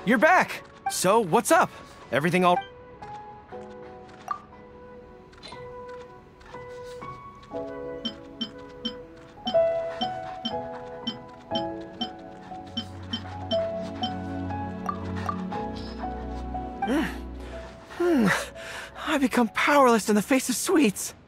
You're back! So, what's up? Everything all... I become powerless in the face of sweets.